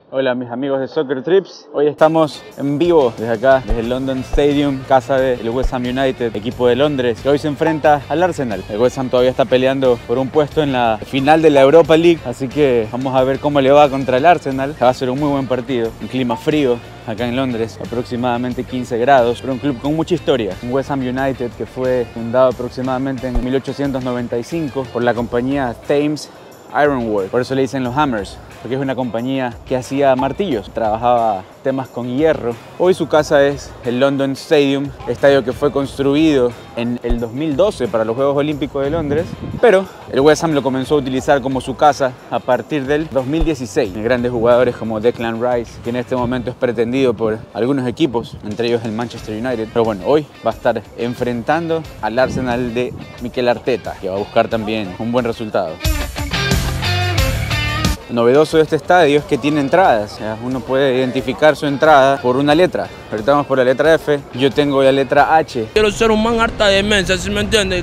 Hola mis amigos de Soccer Trips, hoy estamos en vivo desde acá, desde el London Stadium, casa del West Ham United, equipo de Londres, que hoy se enfrenta al Arsenal. El West Ham todavía está peleando por un puesto en la final de la Europa League, así que vamos a ver cómo le va contra el Arsenal. Va a ser un muy buen partido, un clima frío acá en Londres, aproximadamente 15 grados, pero un club con mucha historia. Un West Ham United que fue fundado aproximadamente en 1895 por la compañía Thames Ironworks, por eso le dicen los Hammers, porque es una compañía que hacía martillos, trabajaba temas con hierro. Hoy su casa es el London Stadium, estadio que fue construido en el 2012 para los Juegos Olímpicos de Londres, pero el West Ham lo comenzó a utilizar como su casa a partir del 2016. Grandes jugadores como Declan Rice, que en este momento es pretendido por algunos equipos, entre ellos el Manchester United. Pero bueno, hoy va a estar enfrentando al Arsenal de Mikel Arteta, que va a buscar también un buen resultado. Lo novedoso de este estadio es que tiene entradas, o sea, uno puede identificar su entrada por una letra. Ahorita vamos por la letra F, yo tengo la letra H. Quiero ser un man harta de mensa, ¿sí me entiendes?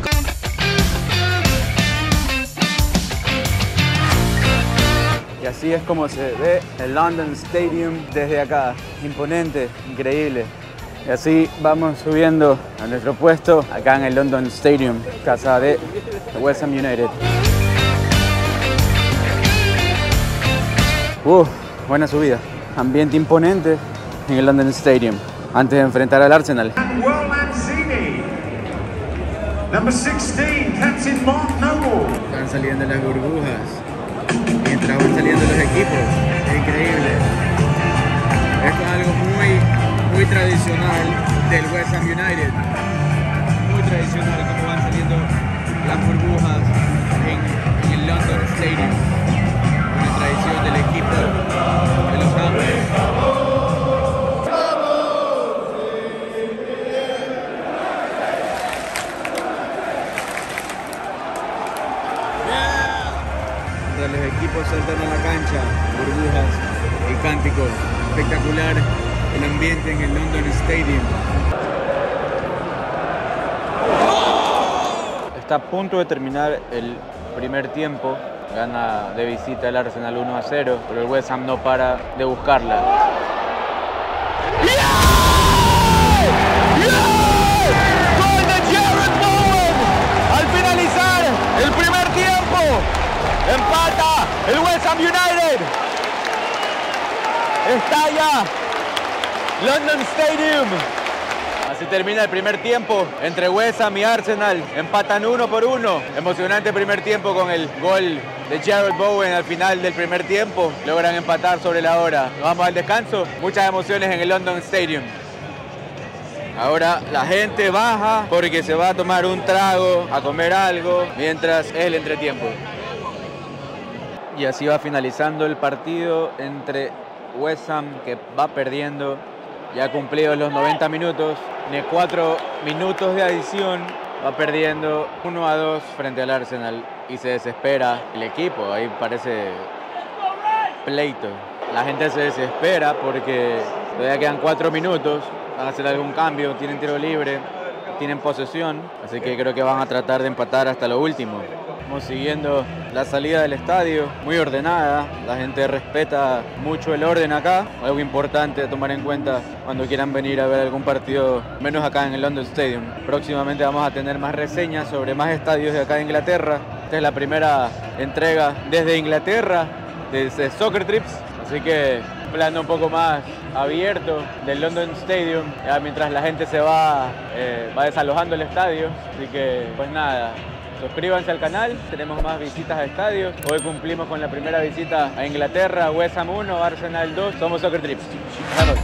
Y así es como se ve el London Stadium desde acá, imponente, increíble. Y así vamos subiendo a nuestro puesto acá en el London Stadium, casa de West Ham United. Buena subida. Ambiente imponente en el London Stadium antes de enfrentar al Arsenal. Están saliendo las burbujas mientras van saliendo los equipos. Es increíble. Esto es algo muy tradicional del West Ham United. Muy tradicional como van saliendo las burbujas en el London Stadium. Una tradición del equipo de los Hammers. Mientras los equipos saltan a la cancha, burbujas y cánticos. Espectacular el ambiente en el London Stadium. Está a punto de terminar el primer tiempo. Gana de visita el Arsenal 1-0, pero el West Ham no para de buscarla. ¡Gol de Jarrod Bowen! Al finalizar el primer tiempo, empata el West Ham United. Estalla London Stadium. Así termina el primer tiempo entre West Ham y Arsenal. Empatan 1-1. Emocionante primer tiempo con el gol de Jarrod Bowen al final del primer tiempo. Logran empatar sobre la hora. Nos vamos al descanso. Muchas emociones en el London Stadium. Ahora la gente baja porque se va a tomar un trago, a comer algo, mientras es el entretiempo. Y así va finalizando el partido entre West Ham, que va perdiendo. Ya ha cumplido los 90 minutos, tiene 4 minutos de adición, va perdiendo 1-2 frente al Arsenal y se desespera el equipo, ahí parece pleito. La gente se desespera porque todavía quedan 4 minutos, van a hacer algún cambio, tienen tiro libre, tienen posesión, así que creo que van a tratar de empatar hasta lo último. Estamos siguiendo la salida del estadio, muy ordenada, la gente respeta mucho el orden acá, algo importante a tomar en cuenta cuando quieran venir a ver algún partido, menos acá en el London Stadium. Próximamente vamos a tener más reseñas sobre más estadios de acá de Inglaterra. Esta es la primera entrega desde Inglaterra, desde Soccer Trips, así que un plano un poco más abierto del London Stadium, ya mientras la gente se va desalojando el estadio, así que pues nada. Suscríbanse al canal, tenemos más visitas a estadios. Hoy cumplimos con la primera visita a Inglaterra, West Ham 1, Arsenal 2. Somos Soccer Trips. Nos vemos.